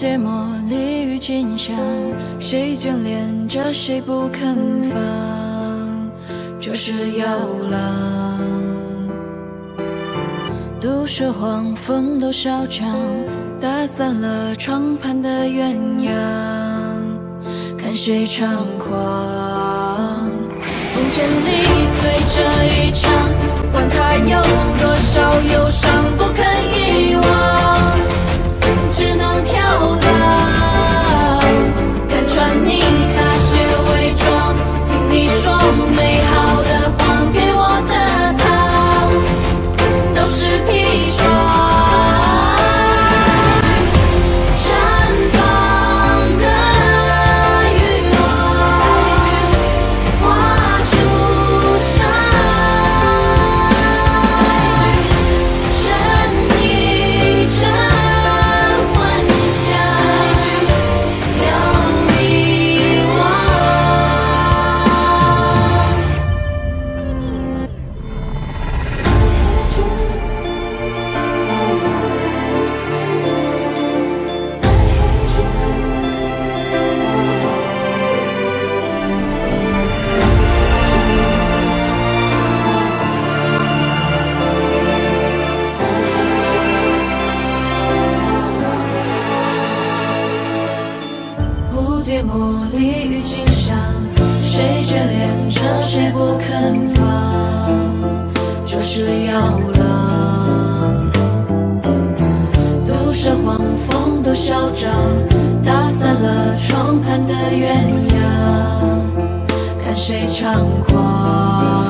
蝶茉莉郁金香，谁眷恋着谁不肯放，就是妖郎。都市黄蜂都嚣张，打散了窗畔的鸳鸯，看谁猖狂。梦见你醉这一场，管它有多少忧伤，不肯遗忘，只能飘荡。看穿你那些伪装，听你说美好的谎，给我的糖都是砒霜。茉莉郁金香，谁眷恋着谁不肯放，就是妖郎。都市黄蜂都嚣张，打散了窗畔的鸳鸯，看谁猖狂。